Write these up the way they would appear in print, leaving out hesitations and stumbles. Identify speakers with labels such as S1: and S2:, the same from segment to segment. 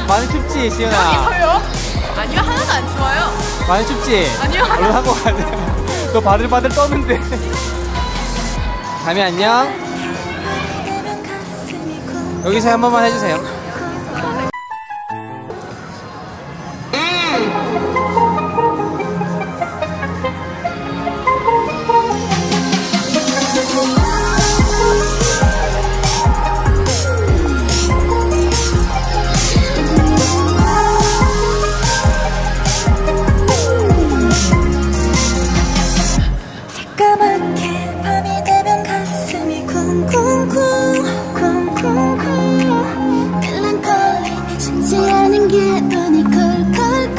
S1: 많이 춥지, 시연아?
S2: 여기서요? 아니요, 하나도 안 추워요.
S1: 많이 춥지?
S2: 아니요,
S1: 얼른 하고 가자. 너 바들바들 떠는데. 다미 안녕. 여기서 한 번만 해주세요.
S3: 까맣게 밤이 되면 가슴이 쿵쿵쿵 글랑거리 쉽지 않은 기분이 콜콜콜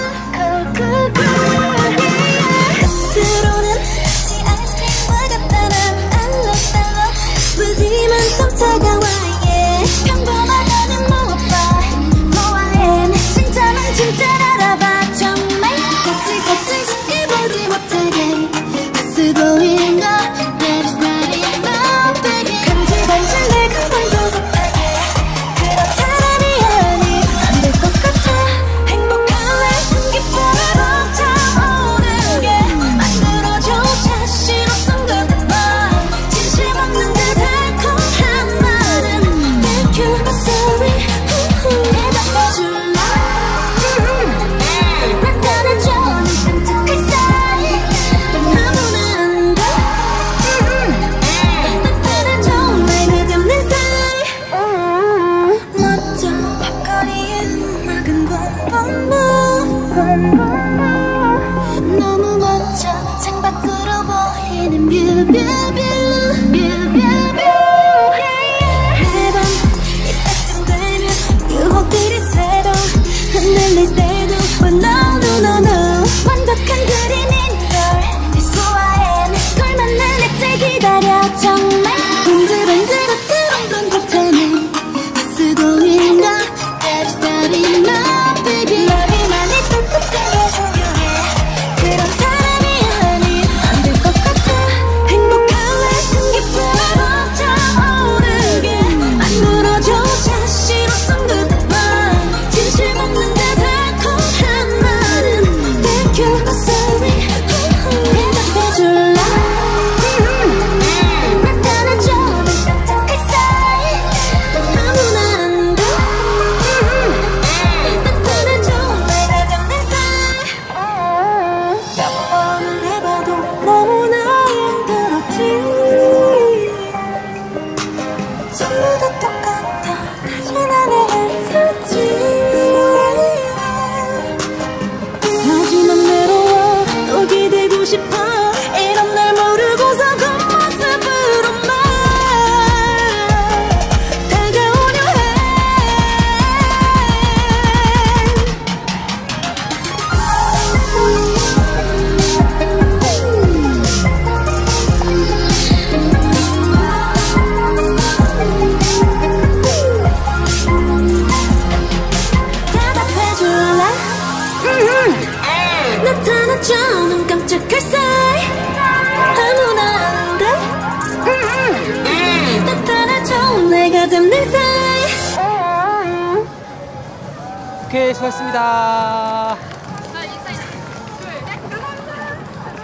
S3: 겉으로는 마치 아이스크림과 같다 난 알록달록 부지만 좀 차가워 yeah. 평범하다면 무엇봐 모아엔 진짜만 진짜를 알아봐 정말 거칠거칠 쉽게 보지 못하게 쓰고있나 That is not enough baby 간질간질 내가 먼저 섭하게 그런 사람이 아니 안 될 것 같아 행복할래 기쁨을 벅차오르게 만들어줘 자신 없은 것만 진심 없는 그 달콤한 말은 Thank you but sorry 대답해줄래 나타나줘 네 깜짝할 사이 너무 멋져 창밖으로 보이는 뷰뷰뷰 매번 이때쯤 되면 유혹들이 새로 흔들릴 때도 But no no no no 완벽한 그림인 걸 소화해 걸 만날 날 기다려 정말 번들번들 같은 듯하네 쓰고 있나 That is not enough baby 마음이 뚝뚝 게 중요해 그런 사람이 아니 안 될 것 같아 행복할래 기쁨을 벅차오르게 만들어줘 자신 없은 것만 진심 없는 그 달콤한 말은 Thank you but sorry 대답해줄래 나타나줘 내 깜짝할 사이 아무나 안 돼 나타나줘 내가 잡는 사이 몇 번을 해봐도 너무나 힘들었지 전부 다 똑같아 다시 난 했었지 마지막 외로워 또 기대고 싶어 이런 날 모르고서 겉모습으로만 다가오려 해 대답해줄래? 나타나줘 눈 깜짝할 사이 아무나 안 돼 나타나줘 내가 잡는 사이
S1: 오케이, 수고하셨습니다.
S2: 자, 인사해.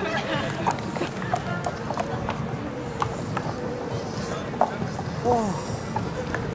S2: 둘, 셋.
S1: 오.